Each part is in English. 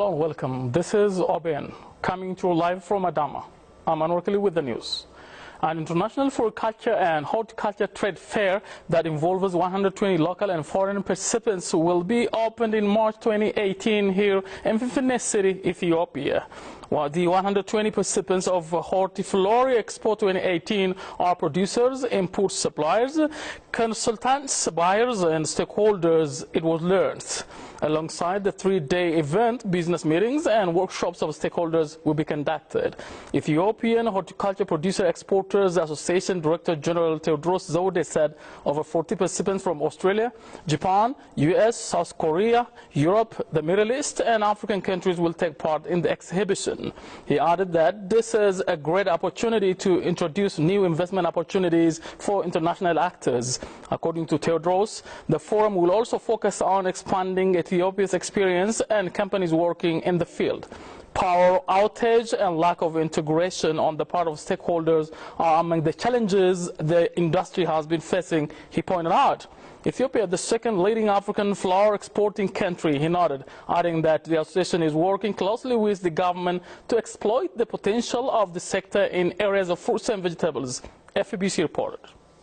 Hello and welcome. This is OBN coming to you live from Adama. I'm Anwar Kali with the news. An international floriculture and horticulture trade fair that involves 120 local and foreign participants will be opened in March 2018 here in Finfinne City, Ethiopia. While the 120 participants of Hortiflora Expo 2018 are producers, import suppliers, consultants, buyers and stakeholders, it was learned. Alongside the three-day event, business meetings and workshops of stakeholders will be conducted. Ethiopian Horticulture Producer Exporters Association Director General Theodros Zode said over 40 participants from Australia, Japan, US, South Korea, Europe, the Middle East and African countries will take part in the exhibition. He added that this is a great opportunity to introduce new investment opportunities for international actors. According to Theodros, the forum will also focus on expanding Ethiopia's experience and companies working in the field. Power outage and lack of integration on the part of stakeholders are among the challenges the industry has been facing, he pointed out. Ethiopia, the second leading African flower exporting country, he noted, adding that the association is working closely with the government to exploit the potential of the sector in areas of fruits and vegetables. FEBC reported.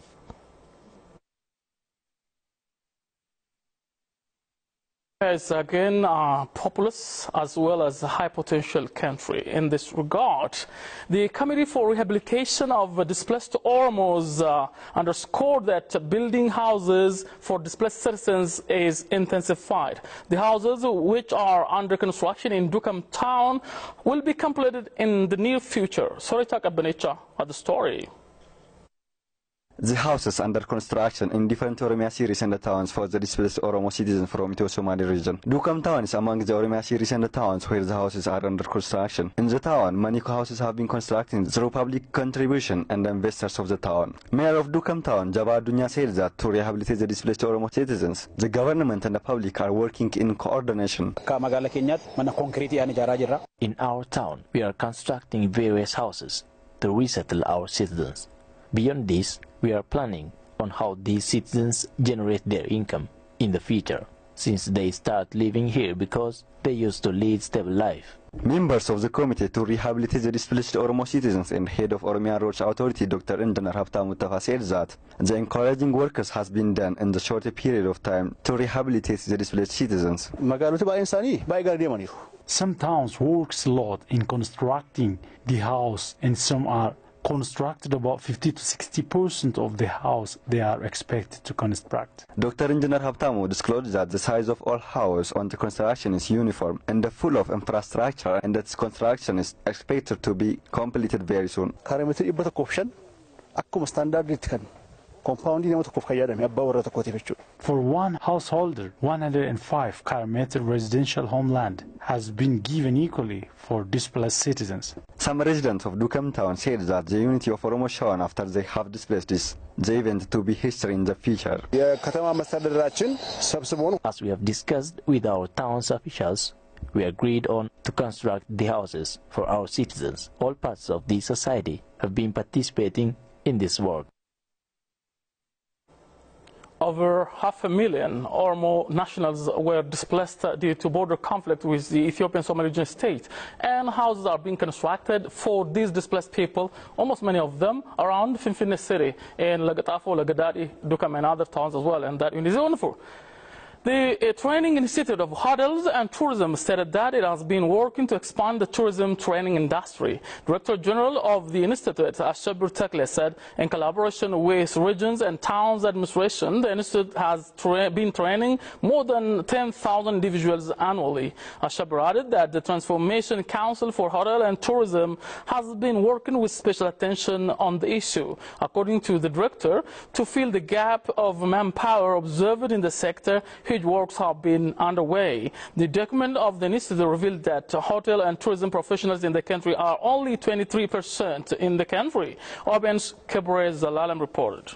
Is again populous as well as a high potential country. In this regard, the Committee for Rehabilitation of Displaced Oromos underscored that building houses for displaced citizens is intensified. The houses which are under construction in Dukam town will be completed in the near future. Soritak Abanicha had the story. The houses under construction in different Oromia series and towns for the displaced Oromo citizens from the Somali region. Dukam town is among the Oromia series and towns where the houses are under construction. In the town, many houses have been constructed through public contribution and investors of the town. Mayor of Dukam town, Jaba Dunya, said that to rehabilitate the displaced Oromo citizens, the government and the public are working in coordination. In our town, we are constructing various houses to resettle our citizens. Beyond this, we are planning on how these citizens generate their income in the future, since they start living here because they used to lead stable life. Members of the Committee to Rehabilitate the Displaced Oromo Citizens and Head of Oromia Roads Authority, Dr. Engineer Habtamu Tafa, said that the encouraging work has been done in the short period of time to rehabilitate the displaced citizens. Some towns works a lot in constructing the house, and some are constructed about 50 to 60% of the house they are expected to construct. Dr. Engineer Habtamu disclosed that the size of all houses on the construction is uniform and full of infrastructure, and that construction is expected to be completed very soon. For one householder, 105 square-meter residential homeland has been given equally for displaced citizens. Some residents of Dukam town said that the unity of Oromo shown after they have displaced is the event to be history in the future. As we have discussed with our town's officials, we agreed on to construct the houses for our citizens. All parts of the society have been participating in this work. Over 500,000 Oromo nationals were displaced due to border conflict with the Ethiopian Somali region state, and houses are being constructed for these displaced people, almost many of them around Finfinne City, in Lagatafo, Lagadadi, Dukam and other towns as well, and that is wonderful. The Training Institute of Hotels and Tourism stated that it has been working to expand the tourism training industry. Director General of the Institute, Ashabir Tekle, said in collaboration with regions and towns administration, the Institute has been training more than 10,000 individuals annually. Ashabir added that the Transformation Council for Hotel and Tourism has been working with special attention on the issue. According to the director, to fill the gap of manpower observed in the sector, huge works have been underway. The document of the Institute revealed that hotel and tourism professionals in the country are only 23% in the country. OBN's Kebre Zalalam reported.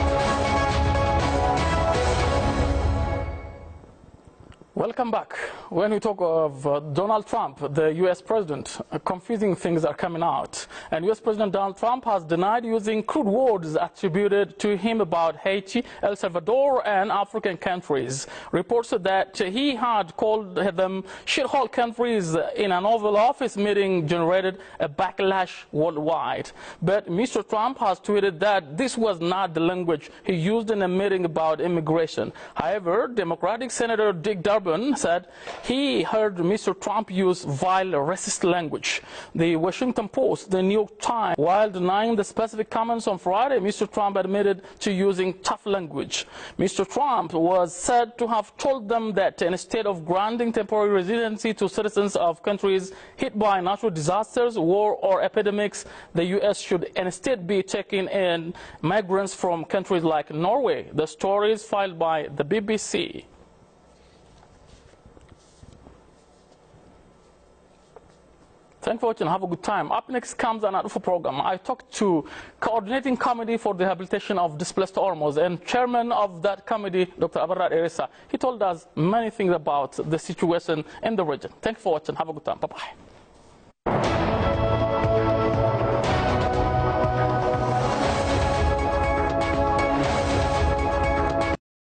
Welcome back. when we talk of Donald Trump, the U.S. president, confusing things are coming out. And U.S. President Donald Trump has denied using crude words attributed to him about Haiti, El Salvador, and African countries. Reports that he had called them shithole countries in an Oval Office meeting generated a backlash worldwide. But Mr. Trump has tweeted that this was not the language he used in a meeting about immigration. However, Democratic Senator Dick Durbin said he heard Mr. Trump use vile racist language. The Washington Post, the New York Times, while denying the specific comments on Friday, Mr. Trump admitted to using tough language. Mr. Trump was said to have told them that instead of granting temporary residency to citizens of countries hit by natural disasters, war, or epidemics, the U.S. should instead be taking in migrants from countries like Norway. The story is filed by the BBC. Thanks for watching. Have a good time. Up next comes an Arufa program. I talked to Coordinating Committee for the Rehabilitation of Displaced Oromos and Chairman of that committee, Dr. Abarra Erisa. He told us many things about the situation in the region. Thanks for watching. Have a good time. Bye-bye.